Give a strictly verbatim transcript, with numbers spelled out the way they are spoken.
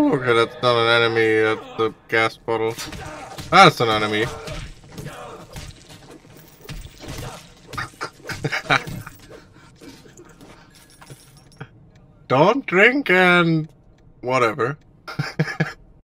okay, that's not an enemy, that's the gas bottle. That's an enemy. Don't drink and whatever.